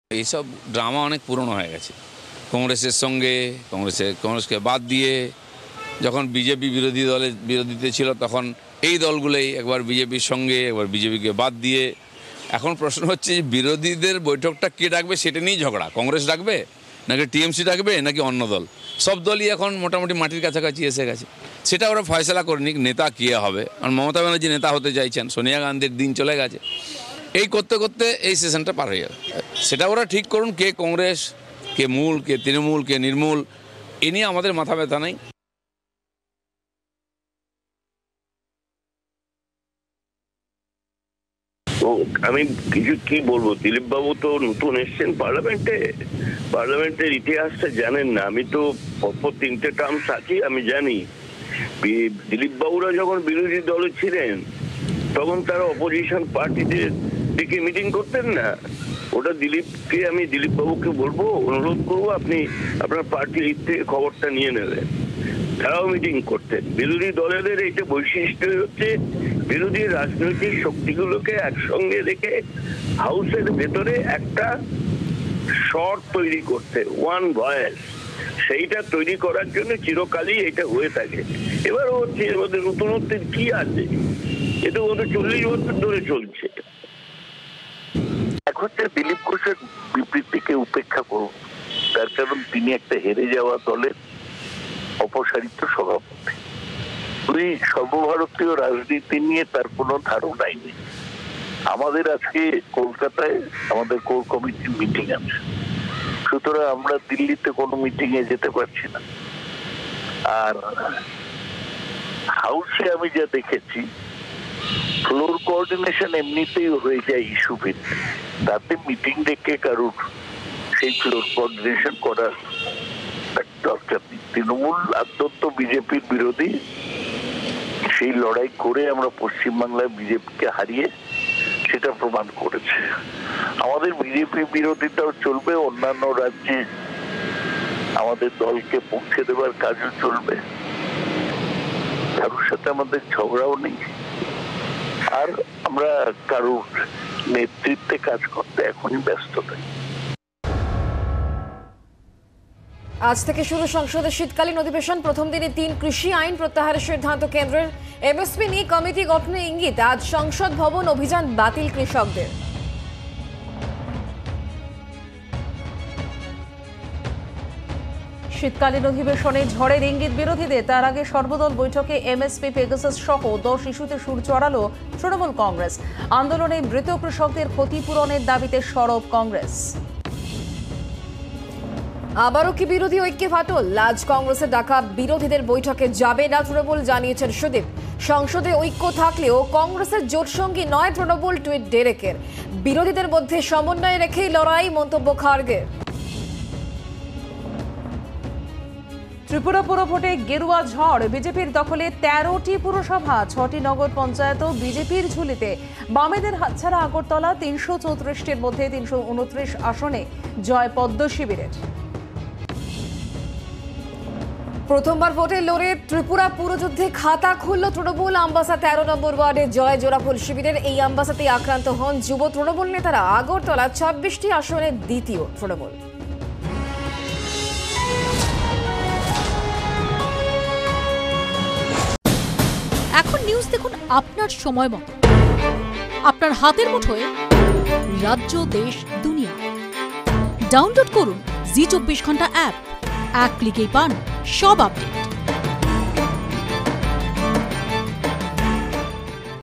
এইসব ড্রামা অনেক পুরনো হয়ে গেছে। কংগ্রেসের সঙ্গে কংগ্রেসকে বাদ দিয়ে যখন বিজেপি বিরোধীতে ছিল তখন এই দলগুলোই একবার বিজেপির সঙ্গে একবার বিজেপিকে বাদ দিয়ে এখন প্রশ্ন হচ্ছে যে বিরোধীদের বৈঠকটা কে ডাকবে সেটা নিয়েই ঝগড়া। কংগ্রেস ডাকবে নাকি টিএমসি ডাকবে নাকি অন্য দল? সব দলই এখন মোটামুটি মাটির কাছাকাছি এসে গেছে। সেটা ওরা ফয়সলা করে নিক নেতা কে হবে। আর মমতা ব্যানার্জি নেতা হতে চাইছেন, সোনিয়া গান্ধীর দিন চলে গেছে। এই করতে করতে এই সেশনটা পার হয়ে যাবে। সেটা ওরা ঠিক করুন, কে কংগ্রেস, কে মূল, কে তৃণমূল, কে নির্মূল, এ নিয়ে আমাদের মাথা ব্যথা নেই। আমি কিছু কি বলবো, দিলীপ বাবু তো নতুন এসছেন পার্লামেন্টের ইতিহাসটা জানেন না। আমি তো পরপর 3টে টার্মস আছি, আমি জানি। দিলীপ বাবুরা যখন বিরোধী দলে ছিলেন তখন তারা অপোজিশন পার্টিদের ডেকে মিটিং করতেন না। ওটা দিলীপ বাবুকে বলবো, অনুরোধ করবো আপনি আপনার পার্টির থেকে খবরটা নিয়ে নেবেন। তারাও মিটিং করতেন। বিরোধী দলের এইটা বৈশিষ্ট্য হচ্ছে বিরোধী রাজনৈতিক শক্তিগুলোকে একসঙ্গে রেখে হাউসের ভেতরে একটা স্বর তৈরি করতে, ওয়ান ভয়েস, সেইটা তৈরি করার জন্য চিরকালই এটা হয়ে থাকে। এবারও হচ্ছে, এর মধ্যে নতুনত্বের কি আছে? এটা গত 40 বছর ধরে চলছে। এখন যে দিলীপ ঘোষের বিবৃতিকে উপেক্ষা করুন, তার কারণ তিনি একটা হেরে যাওয়া দলের অপসারিত সভাপতি। উনি সর্বভারতীয় রাজনীতি নিয়ে তার কোনো ধারণাই নেই। আমাদের আজকে কলকাতায় আমাদের কোর কমিটির মিটিং আছে, সুতরাং আমরা দিল্লিতে কোনো মিটিং এ যেতে পারছি না। আর হাউসে আমি যা দেখেছি, ফ্লোর কোঅর্ডিনেশন এমনিতেই হয়ে যায় ইস্যু ভিত্তিক, তাতে মিটিং ডেকে কারুর সেই ফ্লোর কোঅর্ডিনেশন করার দরকার নেই। তৃণমূল অত্যন্ত বিজেপির বিরোধী, সেই লড়াই করে আমরা পশ্চিমবাংলায় বিজেপিকে হারিয়ে সেটা প্রমাণ করেছে। আমাদের বিজেপি বিরোধিতাও চলবে, অন্যান্য রাজ্যে আমাদের দলকে পৌঁছে দেওয়ার কাজও চলবে। কারোর সাথে আমাদের ঝগড়াও নেই, আর আমরা কারোর নেতৃত্বে কাজ করতে এখনই ব্যস্ত থাকি। আজ থেকে শুরু সংসদের শীতকালীন অধিবেশন। প্রথম দিনে 3 কৃষি আইন প্রত্যাহারের সিদ্ধান্ত কেন্দ্রের। এমএসপি নিয়ে কমিটি গঠনের ইঙ্গিত। আজ সংসদ ভবন অভিযান বাতিল কৃষকদের। শীতকালীন অধিবেশনে ঝড়ের ইঙ্গিত বিরোধীদের। তার আগে সর্বদল বৈঠকে এমএসপি, পেগাসাস সহ 10 ইস্যুতে সুর চড়ালো তৃণমূল কংগ্রেস। আন্দোলনে মৃত কৃষকদের ক্ষতিপূরণের দাবিতে সরব কংগ্রেস। আবারও কি বিরোধী ঐক্যে ফাটল? আজ কংগ্রেসের ডাকা বিরোধীদের বৈঠকে যাবে না তৃণমূল, জানিয়েছেন সুদীপ। সংসদে ঐক্য থাকলেও কংগ্রেসের জোটসঙ্গী নয় তৃণমূল, টুইট ডেরেকের। বিরোধীদের মধ্যে সমন্বয় রেখেই লড়াই, মন্তব্য খার্গের। ত্রিপুরা পুরভোটে গেরুয়া ঝড়। বিজেপির দখলে 13টি পুরসভা, 6টি নগর পঞ্চায়েতও বিজেপির ঝুলিতে। বামেদের হাতছাড়া আগরতলা। 334টির মধ্যে 329 আসনে জয় পদ্ম শিবিরের। প্রথমবার ভোটে লড়ে ত্রিপুরা পুরযুদ্ধে খাতা খুলল তৃণমূল। আমবাসা 13 নম্বর ওয়ার্ডে জয় জোড়াফুল শিবিরের। এই আমবাসাতে আক্রান্ত হন যুব তৃণমূল নেতারা। আগরতলা 26টি আসনে দ্বিতীয় তৃণমূল। এখন নিউজ দেখুন আপনার সময় মতো, আপনার হাতের মুঠোয়। রাজ্য, দেশ, দুনিয়া। ডাউনলোড করুন জি 24 ঘন্টা অ্যাপ। এক ক্লিকেই পান সব আপডেট।